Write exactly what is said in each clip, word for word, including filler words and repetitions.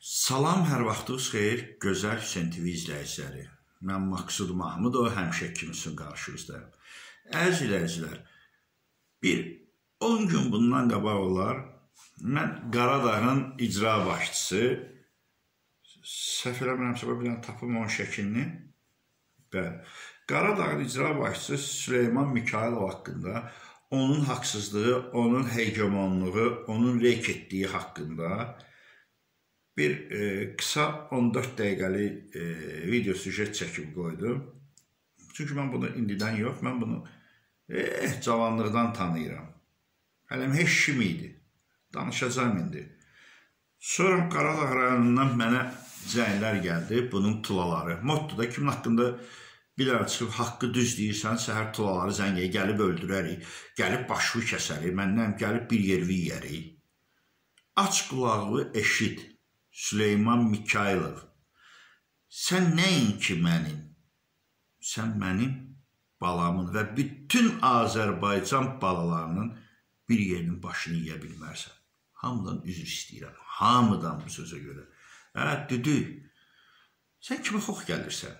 Salam, hər vaxtınız xeyir, gözəl Hüseyn T V izləyiciləri. Mən Maksud Mahmudov, həmişə kiminsin qarşınızdayım. Əziz izləyicilər, bir on gün bundan qabaq olar, mən Qaradağın icra başçısı, səhv eləmirəmsə, bir dənə tapım onun şəklini, bəli, Qaradağın icra başçısı Süleyman Mikailov haqqında, onun haqsızlığı, onun hegemonluğu, onun reyk etdiyi haqqında bir e, kısa on dörd dəqiqəlik e, video süjet çəkib qoydum. Çünki mən bunu indidən yox, mən bunu eh, cavanlıqdan tanıyıram. Hələm heç kim idi. Danışacağım indi. Sonra Qaradağ rayonundan mənə zənglər gəldi, bunun tulaları. Mottoda kimin haqqında bir ara çıxıb haqqı düz deyirsən, səhər tulaları zəngiyə gəlib öldürərik, gəlib başını kəsərik, məndən gəlib bir yervi yiyərik. Aç qulağı eşit. Süleyman Mikailov, sən nəinki mənim, sən mənim balamın və bütün Azərbaycan balalarının bir yerinin başını yiyə bilmərsən. Hamıdan üzr istəyirəm, hamıdan bu sözə görə. Hə, düdük, sən kimə xox gəlirsən?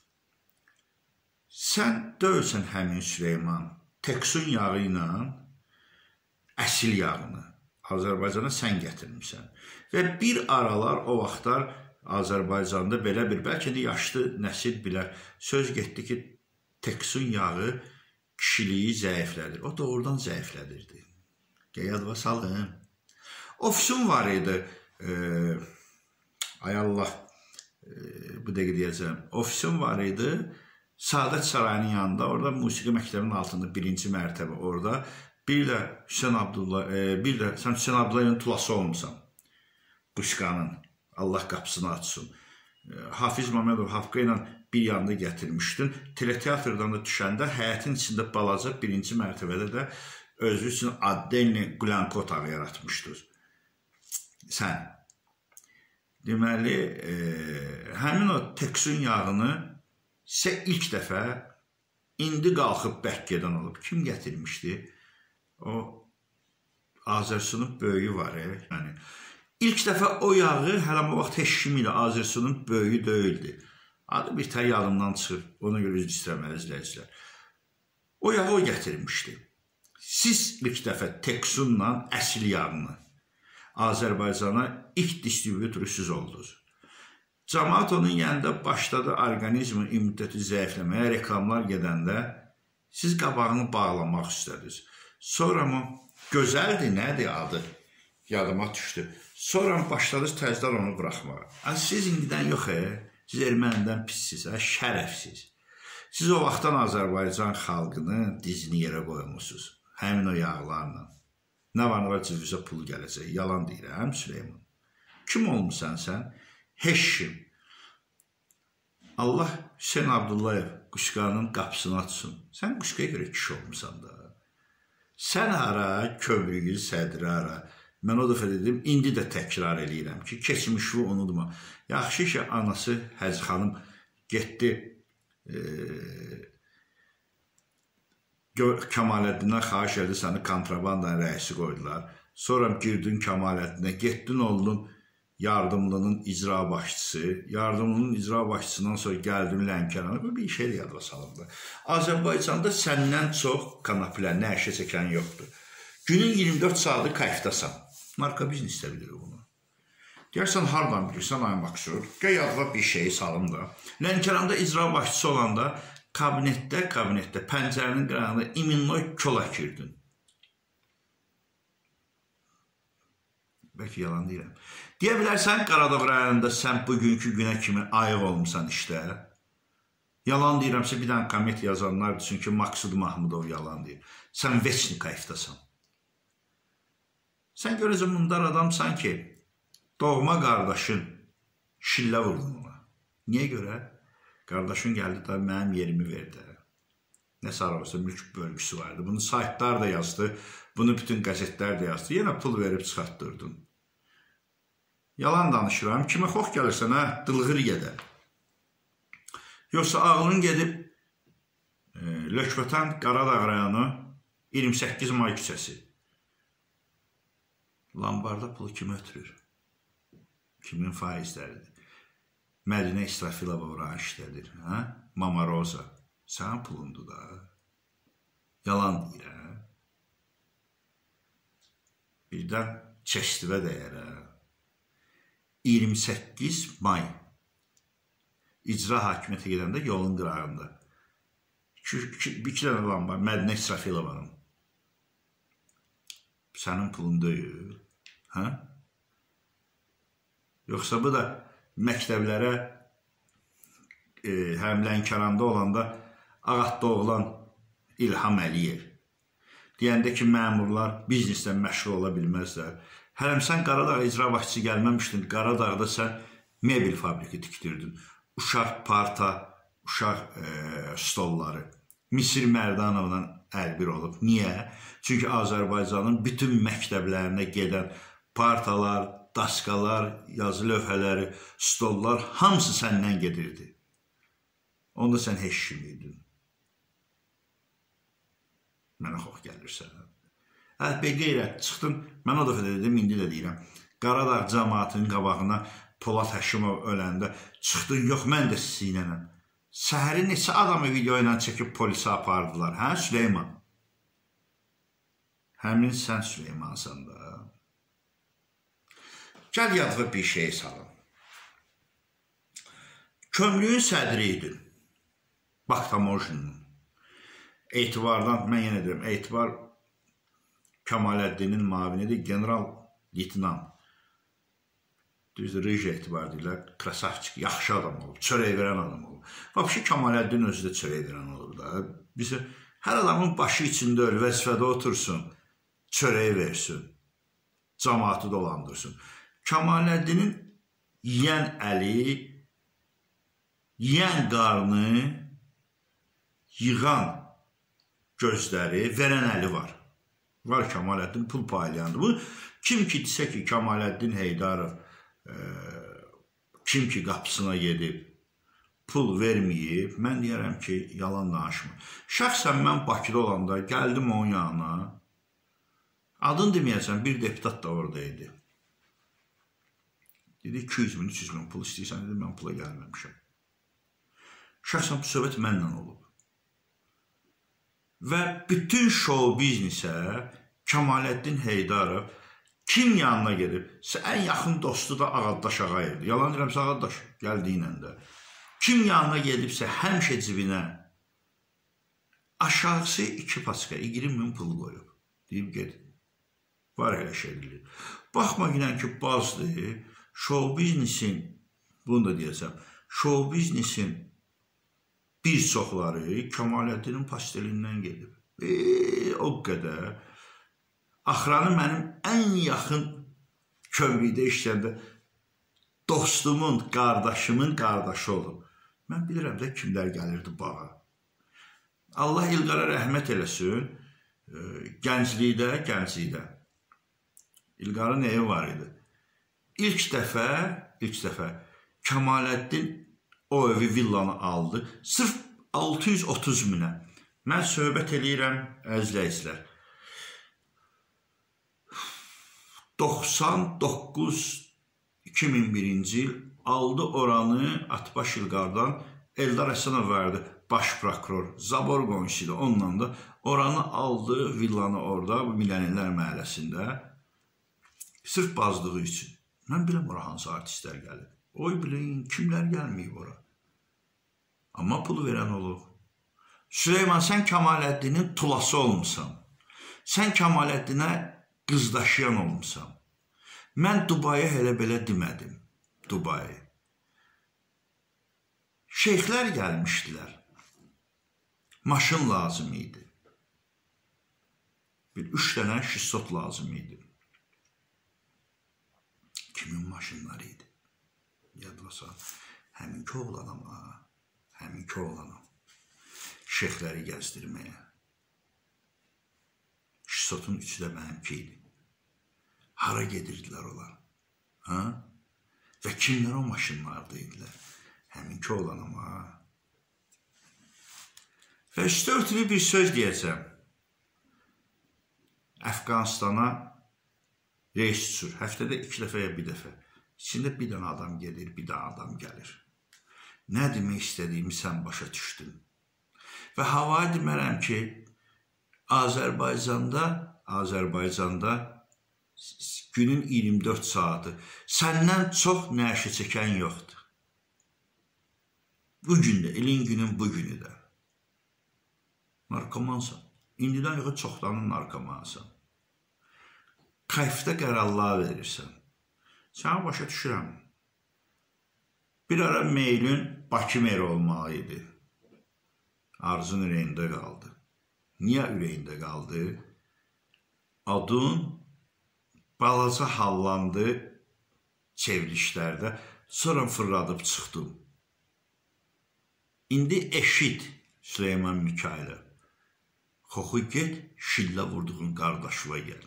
Sən döyülsən həmin Süleyman, teksun yağı ilə əsil yağını Azərbaycana sən gətirmişsən. Və bir aralar o vaxtlar Azərbaycanda belə bir, bəlkə də yaşlı nəsil bilər, söz getdi ki, teksun yağı kişiliyi zəiflədir. O doğrudan zəiflədirdi. Yadva salın. Ofisim var idi, e, ay Allah, e, bu dəqiq deyəcəm, ofisim var idi, Saadət Sarayının yanında, orada musiqi məktəbinin altında birinci mərtəbə orada, bir də Hüseyn Abdullah, e, bir də sən Hüseyn Abdullahın tulası olmuşsan. Quşqanın, Allah qapısını açsın. Hafiz Məmmədov Hafqa ilə bir yanda gətirmişdin. Teleteatrdan da düşəndə həyətin içində balaca birinci mərtəbədə də özü üçün addelini qlanko otağı yaratmışdır. Sən. Deməli, e, həmin o teksun yağını sə ilk dəfə indi qalxıb Bəkkedən olub. Kim gətirmişdi? O Azərsunun böyüyü var. E, yəni. İlk dəfə o yağı, hələm o vaxt heç kim ilə Azərsunun böyüyü döyüldü. Adı bir tər yadımdan çıxır, ona görə üzr istəməli izləyicilər. O yağı o gətirmişdi. Siz ilk dəfə teksunla əsil yağını Azərbaycana ilk distribütoru siz oldunuz. Cəmaat onun yanında başladı orqanizmin immuniteti zəifləməyə, reklamlar gedəndə siz qabağını bağlamaq istədiniz. Sonra mı, gözəldir, nədir adı? Yadıma düşdü. Sonra başladınız təzdən onu buraxmağa. Siz indidən yox, e, siz ermənidən pissiz, hə, şərəfsiz. Siz o vaxtdan Azərbaycan xalqını dizini yerə qoymuşsunuz. Həmin o yağlarla. Nə var, nə var, cüzvüzə pul gələcək. Yalan deyirəm, Süleyman. Kim olmuşsan sən? Heç kim. Allah Hüseyn Abdullayev Quşqanın qapısını açsın. Sən Quşqaya görə kişi olmuşsan da. Sən hara, kövrüyü, sədri hara. Mən o dəfə dedim, indi də təkrar eləyirəm ki, keçmişi unutma. Yaxşı ki, anası Həzi xanım getdi, e, Kəmaləddinə xahiş edir, səni kontrabandanın rəisi qoydular. Sonra girdin Kəmaləddinə, getdin oldun yardımlının icra başçısı, yardımlının icra başçısından sonra gəldin Lənkərana, bu bir şey yadva salındı. Azərbaycanda səndən çox kanapilər, nəşə çəkən yoxdur. Günün iyirmi dörd saatı kayıfdasan. Marka biznesdə bilir bunu. Deyərsən, hardan bilirsən, ay Maksud? Gəl yadva bir şeyi salım da. Lənkəranda icra başçısı olanda kabinetdə, kabinetdə, pəncərənin qırağında iminnoy kol əkirdin. Bəlkə yalan deyirəm. Deyə bilərsən, Qaradağ rayonunda sən bugünkü günə kimi ayıq olmuşsan işdə. Yalan deyirəmsə, bir dənə komment yazanlar üçün ki, Maksud Mahmudov yalan deyir. Sən veçni kayıfdasan. Sən görəcəm, mundar adamsan ki, doğma qardaşın şillə vurdun ona. Niyə görə? Qardaşın gəldi da mənim yerimi verdi. Nə sararsa mülk bölgüsü vardı. Bunu saytlar da yazdı, bunu bütün qəzetlər də yazdı. Yenə pul verib çıxartdırdın. Yalan danışıram. Kimə xox gəlirsən, hə? Dılğır gedər. Yoxsa ağlın gedib e, Lökvətən Qaradağ rayonu iyirmi səkkiz may küçəsi. Lambarda pulu kim ötürür? Kimin faizləridir? Mədinə İsrafilova oran işlədir. Hə? Mama Roza. Sənin pulundur da. Yalan deyirəm. Birdən çəştivə dəyərə. iyirmi səkkiz may icra hakimiyyətə gedəndə yolun qırağında. Bir iki dənə adam var. Mədinə İsrafilovanın. Sənin pulun deyil. Hə? Yoxsa bu da məktəblərə e, həm Lənkəranda olanda Ağatda oğlan İlham Əliyev deyəndə ki, məmurlar biznesdən məşğul ola bilməzlər. Hələm sən Qaradağ icra başçısı gəlməmişdin. Qaradağda sən mebel fabriki tikdirdin. Uşaq parta, uşaq e, stolları. Misir Mərdanovla əlbir olub. Niyə? Çünki Azərbaycanın bütün məktəblərinə gedən partalar, daskalar, yazı lövhələri, stollar hamısı səndən gedirdi. Onda sən heç kim idin. Mənə xox gəlirsən. Əlbə qeyrət, çıxdın, mən o dəfə də dedim, indi də deyirəm. Qaradağ cəmaatının qabağına Polad Həşimov öləndə çıxdın, yox, mən də sizinlənəm. Səhəri neçə adamı video ilə çəkib polisə apardılar, hə Süleyman? Həmin sən Süleymansan da. Gəl yadığa bir şey salın. Kömrüyün sədri idin. Baktamojinin. Etibardan, mən yenə deyirəm, Etibar Kamaləddinin mavinidir, general leytenant. Düzdür, reji Etibar deyirlər, krasavçik, yaxşı adam olub, çörək verən adam olub. Vəbşi Kamaləddin özü də çörək verən olub da. Bizə, hər adamın başı içində öl, vəzifədə otursun, çörək versin, cəmaatı dolandırsın. Kamaləddinin yiyən əli, yiyən qarnı, yığan gözləri, verən əli var. Var Kamaləddin pul paylayandır. Bu, kim ki desə ki, Kamaləddin Heydarov e, kim ki qapısına gedib, pul verməyib, mən deyərəm ki, yalan danışmır. Şəxsən mən Bakıda olanda gəldim onun yanına, adını deməyəcəm, bir deputat da oradaydı. Dedi, iki yüz min, üç yüz min pul istəyirsən, dedi, mən pula gəlməmişəm. Şəxsən bu söhbət mənlə olub. Və bütün show biznesə Kamaləddin Heydarov kim yanına gedib? Ən yaxın dostu da Ağadaş Ağayevdir. Yalan deyirəmsə Ağadaş gəldiyinə də. Kim yanına gedibsə həmişə cibinə aşağısı iki paska, iyirmi min pul qoyub. Deyib gedib. Var elə şeydir. Baxma günən ki, bazdır, show biznesin, bunu da deyəcəm, show biznesin bir çoxları Kamaləddinin pastelindən gedib. E, o qədər. Axranı mənim ən yaxın kömrükdə işləyəndə dostumun, qardaşımın qardaşı olub. Mən bilirəm də kimlər gəlirdi bağa. Allah İlqara rəhmət eləsin. E, gənclikdə, gənclikdə. İlqarın evi var idi. İlk dəfə, ilk dəfə Kamaləddin o evi, villanı aldı. Sırf altı yüz otuz minə. Mən söhbət eləyirəm, əzizləyicilər. doxsan doqquz iki min birinci il aldı oranı Atbaş İlqardan. Eldar Həsənov verdi, baş prokuror. Zabor qonşuydu, onunla da oranı aldı, villanı orada, bu Milyonerlər məhəlləsində. Sırf bazdığı üçün. Mən biləm ora hansı artistlər gəlib. Oy biləyin, kimlər gəlməyib ora. Amma pul verən olub. Süleyman, sən Kamaləddinin tulası olmuşsan. Sən Kamaləddinə qızdaşıyan olmuşsan. Mən Dubaya elə belə demədim. Dubayı. Şeyxlər gəlmişdilər. Maşın lazım idi. Bir üç dənə şistot lazım idi. Kimin maşınları idi? Yadlasa, həminki oğlanam ha. Həminki oğlanam. Şeyxləri gəzdirməyə. Şisotun üçü də mənimki idi. Hara gedirdilər onlar? Ha? Və kimlər o maşınlarda idilər? Həminki oğlanam ha. Və üstə örtülü bir söz deyəcəm. Əfqanistana reis uçur. Həftədə iki dəfə ya bir dəfə. İçində bir dənə adam gedir, bir dənə adam gəlir. Nə demək istədiyimi sən başa düşdün. Və havayı demərəm ki, Azərbaycanda, Azərbaycanda günün iyirmi dörd saatı səndən çox nəşi çəkən yoxdur. Bugün də, ilin günün bugünü də. Narkomansan. İndidən yox, çoxdanın narkomansan. Kayfda qərarlar verirsən. Səni başa düşürəm. Bir ara meylün Bakı meri olmalı idi. Arzun ürəyində qaldı. Niyə ürəyində qaldı? Adın balaca hallandı çevrilişlərdə. Sonra fırladıb çıxdım. İndi eşit Süleyman Mikayıl'a. Xoxu get, şillə vurduğun qardaşıva gəl.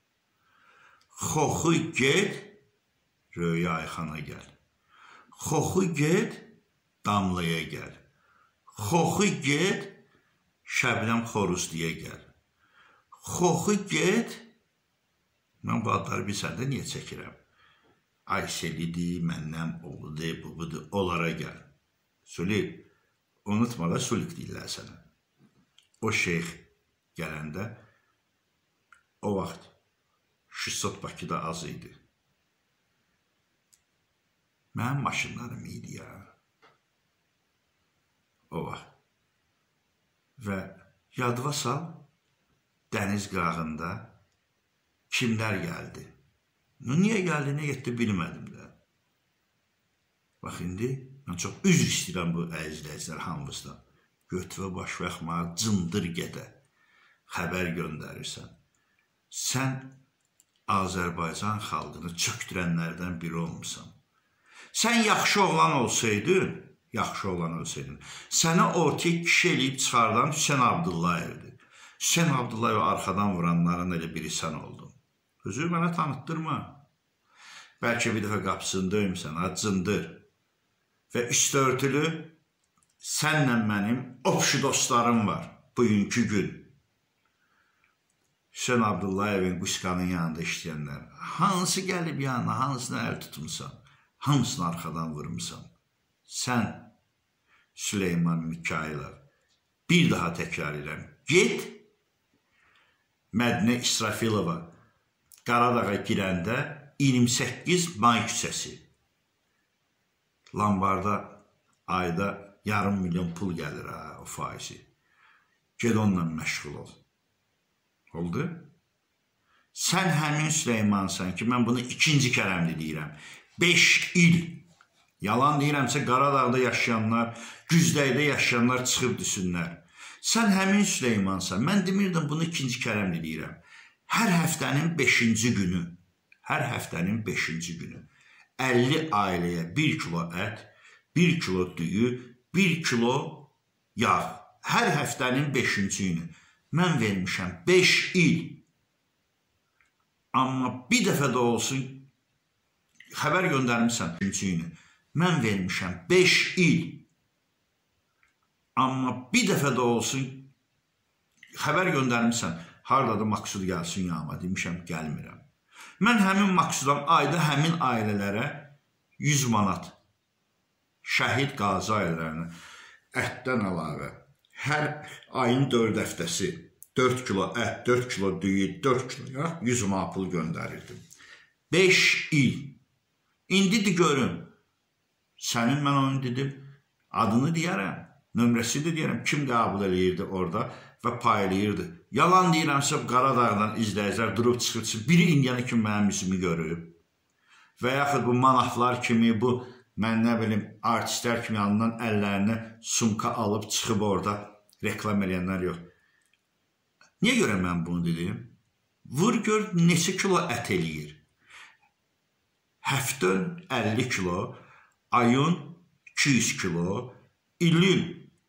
Xoxu get, Röya Ayxana gəl. Xoxu get, Damlaya gəl. Xoxu get, Şəbnəm Xoruzluya gəl. Xoxu get, mən bu adları bilsəndə niyə çəkirəm? Ayselidir, məndən oğludur, bubudur, onlara gəl. Sulik, unutma da Sulik deyirlər sənə. O şeyx gələndə, o vaxt Şüssot Bakıda az idi. Mənim maşınlarım idi ya. O vaxt. Və yadıva sal, dəniz qırağında kimlər gəldi? Niyə gəldi, nə getdi bilmədim də. Bax, indi mən çox üzr istəyirəm bu əzizləyicilər hamımızdan. Götürə baş baxma, cındır gedə xəbər göndərirsən. Sən Azərbaycan xalqını çöktürənlərdən biri olmuşsan. Sən yaxşı oğlan olsaydın, yaxşı oğlan olsaydın, sənə ortaya kişi eləyib çıxardan Hüseyn Abdullayevdir. Hüseyn Abdullayev arxadan vuranların elə biri sən oldun. Özü mənə tanıtdırma. Bəlkə bir dəfə qapısını döymüsən, ha, cındır. Və üstü örtülü, sənlə mənim opşu dostlarım var bugünkü gün. Hüseyn Abdullayevin Quskanın yanında işləyənlər. Hansı gəlib yanına, hansına əl tutmuşsan, hamısını arxadan vurmuşsan. Sən, Süleyman Mikayılov, bir daha təkrar edirəm, get, Mədinə İsrafilova Qaradağa girəndə iyirmi səkkiz may küçəsi. Lambarda ayda yarım milyon pul gəlir ha, o faizi. Ged onunla məşğul ol. Oldu? Sən həmin Süleymansan ki, mən bunu ikinci kərəmli deyirəm. Beş il. Yalan deyirəmsə Qaradağda yaşayanlar, Güzdəydə yaşayanlar çıxıb düşsünlər. Sən həmin Süleymansan. Mən demirdim bunu ikinci kərəmli deyirəm. Hər həftənin beşinci günü, hər həftənin beşinci günü əlli ailəyə bir kilo ət, bir kilo düyü, bir kilo yağ. Hər həftənin beşinci günü. Mən vermişəm beş il. Amma bir dəfə də olsun, xəbər göndərmişəm beşinci günü. Mən vermişəm beş il. Amma bir dəfə də olsun, xəbər göndərmişəm. Harada Maksud gəlsin yanıma, demişəm, gəlmirəm. Mən həmin Maksudam ayda həmin ailələrə yüz manat şəhid qazi ailələrinə ətdən əlavə hər ayın dörd həftəsi dörd kilo ət, dörd kilo düyü, dörd kilo yağ, yüz manat pul göndərirdim. beş il. İndi de görün. Sənin mən onu dedim, adını deyərəm, nömrəsi də deyərəm, kim qəbul eləyirdi orada və paylayırdı. Yalan deyirəmsə, Qaradağdan izləyicilər durub çıxır, biri indiyana kimi mənim üzümü görüb. Və yaxud bu manaflar kimi, bu mən nə bilim, artistlər kimi yanından əllərini sumka alıb çıxıb orada reklam eləyənlər yox. Niyə görə mən bunu dedim? Vur gör neçə kilo ət eləyir. Həftən əlli kilo, ayın iki yüz kilo, ilin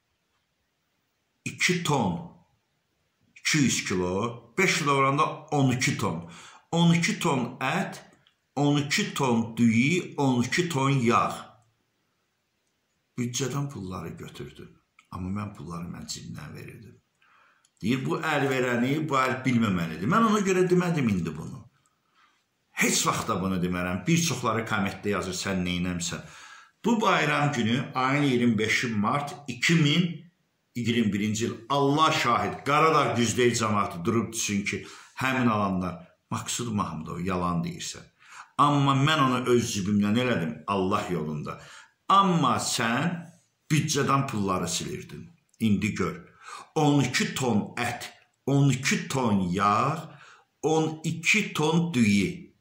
iki ton, iki yüz kilo, beş kilo oranda on iki ton. on iki ton ət, on iki ton düyü, on iki ton yağ. Büdcədən pulları götürdüm. Amma mən pulları mən cibimdən verirdim. Deyir, bu əl verəni, bu əl bilməməlidir. Mən ona görə demədim indi bunu. Heç vaxt da bunu demərəm. Bir çoxları kommentdə yazır, sən neynəmsən. Bu bayram günü, ayın iyirmi beşi mart iki min iyirmi birinci il, Allah şahid, Qaradağ güzdəyi cəmaatı durub düşün ki, həmin alanlar, Maqsud Mahmudov, yalan deyirsən. Amma mən onu öz cibimdən elədim, Allah yolunda. Amma sən büdcədən pulları silirdin. İndi gör, on iki ton ət, on iki ton yağ, on iki ton düyü.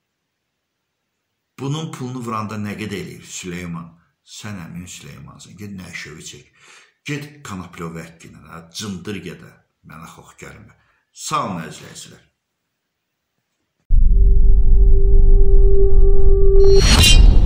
Bunun pulunu vuranda nə qədər eləyir Süleyman? Sən əmin Süleymansın, ged nəşəvi çək. Ged Kanapilov vəkkilə, cındır gedə, mənə xox gəlmə. Sağ olun əzizləyicilər.